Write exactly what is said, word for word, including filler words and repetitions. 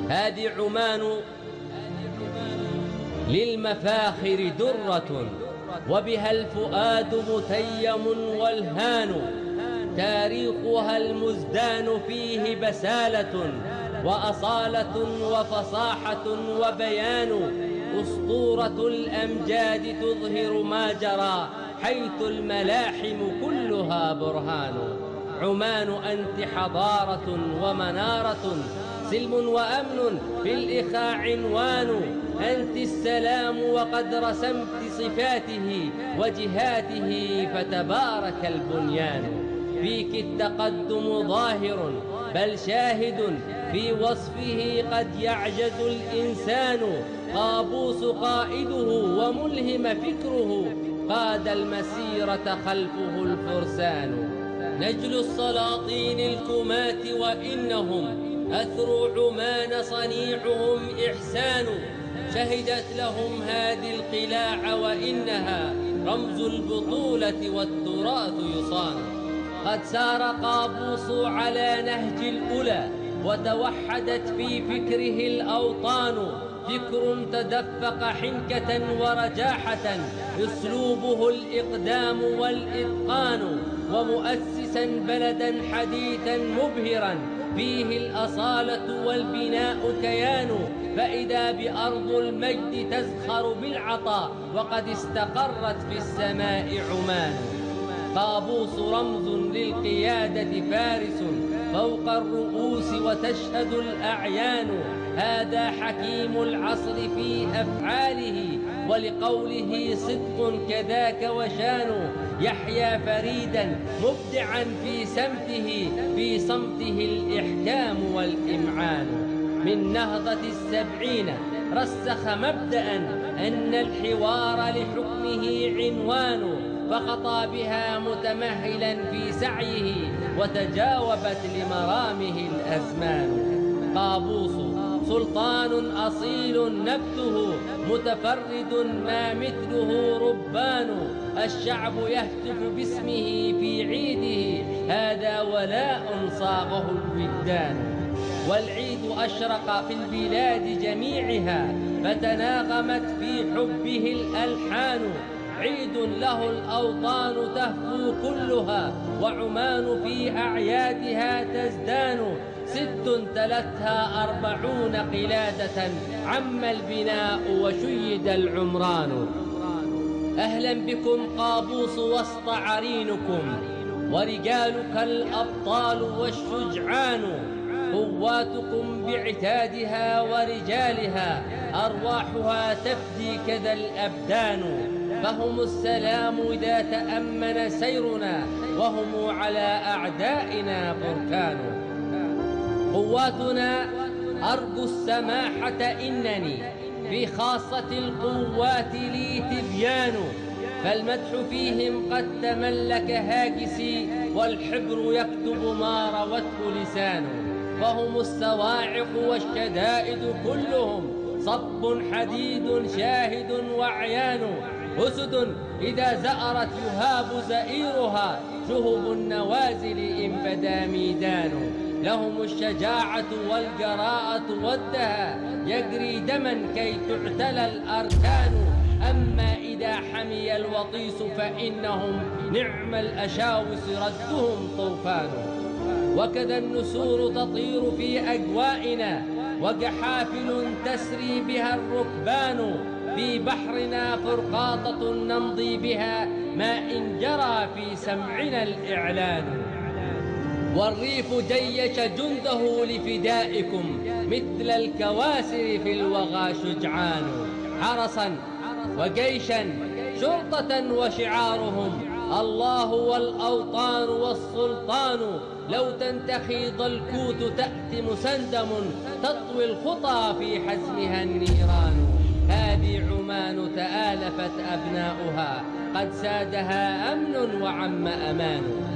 هذه عمان للمفاخر درة، وبها الفؤاد متيم والهان. تاريخها المزدان فيه بسالة وأصالة وفصاحة وبيان. أسطورة الأمجاد تظهر ما جرى، حيث الملاحم كلها برهان. عمان أنت حضارة ومنارة، سلم وأمن في الإخاء عنوان. أنت السلام وقد رسمت صفاته وجهاته، فتبارك البنيان. فيك التقدم ظاهر بل شاهد، في وصفه قد يعجز الإنسان. قابوس قائده وملهم فكره، قاد المسيرة خلفه الفرسان. نجل السلاطين الكمات وإنهم أثروا عمان، صنيعهم إحسان. شهدت لهم هذه القلاع وإنها رمز البطولة والتراث يصان. قد سار قابوس على نهج الأولى، وتوحدت في فكره الأوطان. فكر تدفق حنكة ورجاحة، أسلوبه الإقدام والإتقان. ومؤسسا بلدا حديثا مبهرا، فيه الأصالة والبناء كيان. فإذا بأرض المجد تزخر بالعطاء، وقد استقرت في السماء عمان. قابوس رمز للقيادة فارس فوق الرؤوس، وتشهد الأعيان. هذا حكيم العصر في أفعاله، ولقوله صدق كذاك وشان. يحيى فريدا مبدعا في سمته، في صمته الإحكام والإمعان. من نهضة السبعين رسخ مبدأ أن الحوار لحكمه عنوان. فخطى بها متمهلا في سعيه، وتجاوبت لمرامه الأزمان. قابوس سلطان أصيل نبته، متفرد ما مثله ربان. الشعب يهتف باسمه في عيده، هذا ولاء صاغه الوجدان. والعيد أشرق في البلاد جميعها، فتناغمت في حبه الألحان. عيد له الأوطان تهفو كلها، وعمان في أعيادها تزدان. ست تلتها أربعون قلادة، عم البناء وشيد العمران. أهلا بكم قابوس وسط عرينكم، ورجالك الأبطال والشجعان. قواتكم بعتادها ورجالها، أرواحها تفدي كذا الأبدان. فهم السلام إذا تأمن سيرنا، وهم على أعدائنا بركان. قواتنا أرجو السماحة، إنني في خاصة القوات لي تبيان. فالمدح فيهم قد تملك هاجسي، والحبر يكتب ما روته لسان. فهم الصواعق والشدائد كلهم، صب حديد شاهد وعيان. أسد إذا زأرت يهاب زئيرها، شهب النوازل إن بدا ميدان. لهم الشجاعة والجراءة والدهى، يجري دما كي تعتلى الأركان. أما إذا حمي الوطيس فإنهم نعم الأشاوس ردهم طوفان. وكذا النسور تطير في أجوائنا، وجحافل تسري بها الركبان. في بحرنا فرقاطة نمضي بها، ما إن جرى في سمعنا الإعلان. والريف جيش جنده لفدائكم، مثل الكواسر في الوغى شجعان. حرسا وجيشا شرطة وشعارهم، الله والأوطان والسلطان. لو تنتخيض الكوت تأتي مسندم، تطوي الخطى في حزمها النيران. هذه عمان تآلفت أبناؤها، قد سادها أمن وعم أمان.